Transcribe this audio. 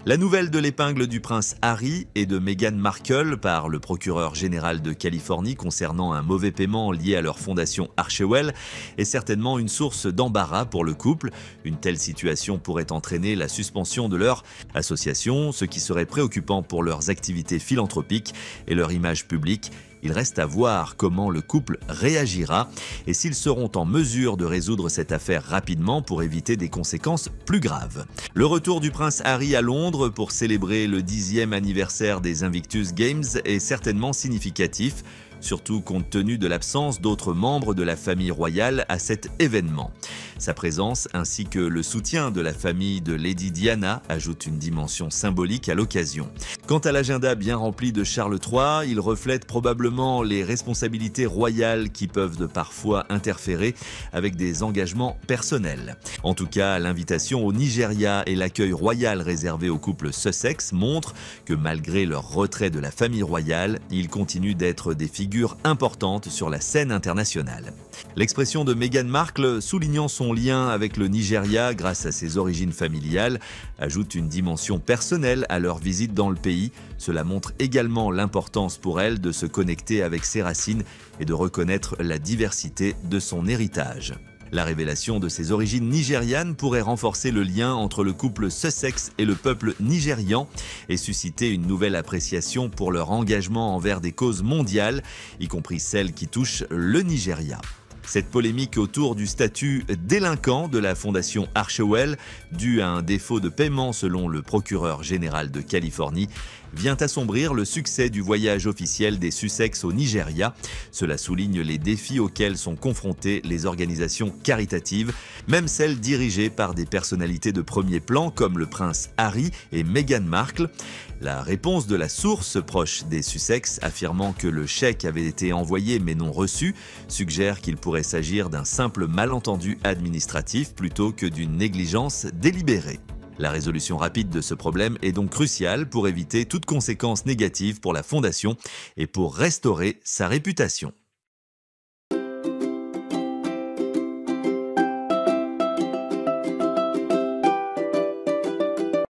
La nouvelle de l'épingle du prince Harry et de Meghan Markle par le procureur général de Californie concernant un mauvais paiement lié à leur fondation Archewell est certainement une source d'embarras pour le couple. Une telle situation pourrait entraîner la suspension de leur association, ce qui serait préoccupant pour leurs activités philanthropiques et leur image publique. Il reste à voir comment le couple réagira et s'ils seront en mesure de résoudre cette affaire rapidement pour éviter des conséquences plus graves. Le retour du prince Harry à Londres pour célébrer le 10e anniversaire des Invictus Games est certainement significatif, surtout compte tenu de l'absence d'autres membres de la famille royale à cet événement. Sa présence ainsi que le soutien de la famille de Lady Diana ajoutent une dimension symbolique à l'occasion. Quant à l'agenda bien rempli de Charles III, il reflète probablement les responsabilités royales qui peuvent parfois interférer avec des engagements personnels. En tout cas, l'invitation au Nigeria et l'accueil royal réservé au couple Sussex montrent que malgré leur retrait de la famille royale, ils continuent d'être des figures importantes sur la scène internationale. L'expression de Meghan Markle, soulignant son lien avec le Nigeria grâce à ses origines familiales, ajoute une dimension personnelle à leur visite dans le pays. Cela montre également l'importance pour elle de se connecter avec ses racines et de reconnaître la diversité de son héritage. La révélation de ses origines nigérianes pourrait renforcer le lien entre le couple Sussex et le peuple nigérian et susciter une nouvelle appréciation pour leur engagement envers des causes mondiales, y compris celles qui touchent le Nigeria. Cette polémique autour du statut délinquant de la fondation Archewell, due à un défaut de paiement selon le procureur général de Californie, vient assombrir le succès du voyage officiel des Sussex au Nigeria. Cela souligne les défis auxquels sont confrontées les organisations caritatives, même celles dirigées par des personnalités de premier plan comme le prince Harry et Meghan Markle. La réponse de la source proche des Sussex, affirmant que le chèque avait été envoyé mais non reçu, suggère qu'il pourrait s'agir d'un simple malentendu administratif plutôt que d'une négligence délibérée. La résolution rapide de ce problème est donc cruciale pour éviter toute conséquence négative pour la fondation et pour restaurer sa réputation.